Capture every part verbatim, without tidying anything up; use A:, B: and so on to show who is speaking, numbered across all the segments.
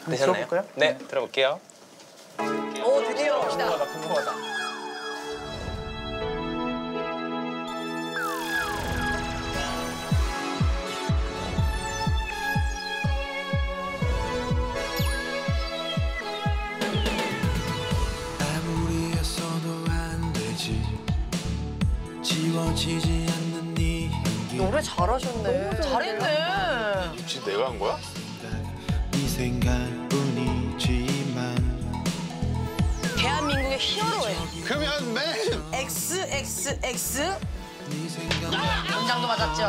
A: 되셨나요?
B: 들어볼까요?
A: 네, 들어볼게요.
C: 오, 드디어 봅시다.
A: 궁금하다, 궁금하다.
D: 아무리 애써도 안 되지. 지워지지 않는 네 향기.
C: 노래 잘하셨네. 잘했네.
E: 진짜 내가 한 거야?
D: 네 생각뿐이지만
C: 대한민국의 히어로예요.
E: 그러면 맨
C: 엑스 엑스 엑스
D: 네 생각
C: 연장도 맞았죠.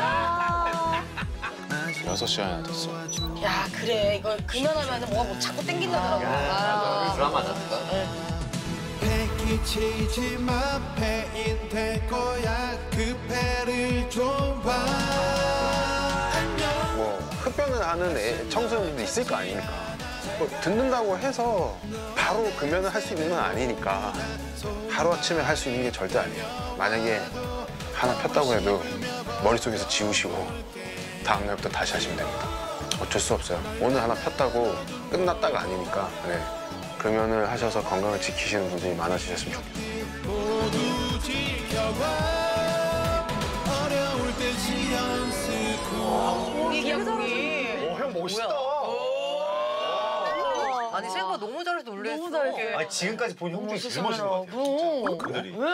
E: 여섯 시간이나 됐어.
C: 야 그래 이거 그만하면 뭐가 뭐 자꾸 땡긴다더라고. 아,
A: 드라마 났다.
D: 패기치지 마. 패인 될 거야. 그 패를 좀 봐. 안녕.
F: 뭐 흡연을 하는 애, 청소년들도 있을 거 아닙니까? 뭐 듣는다고 해서 바로 금연을 할 수 있는 건 아니니까 하루아침에 할 수 있는 게 절대 아니에요. 만약에 하나 폈다고 해도 머릿속에서 지우시고 다음 날부터 다시 하시면 됩니다. 어쩔 수 없어요. 오늘 하나 폈다고 끝났다가 아니니까. 네. 금연을 하셔서 건강을 지키시는 분들이 많아지셨으면 좋겠어요.
D: 모두 지켜봐. 어려울 때 신경 쓰고.
C: 공익이야 공익.
A: 오, 형 멋있다.
C: 아니 생각보다 너무 잘해서 놀랬어. 너무 잘했어.
A: 아니, 지금까지 본 형 중에 제일 멋있는 것 같아요.
C: 그럼.
A: 그들이.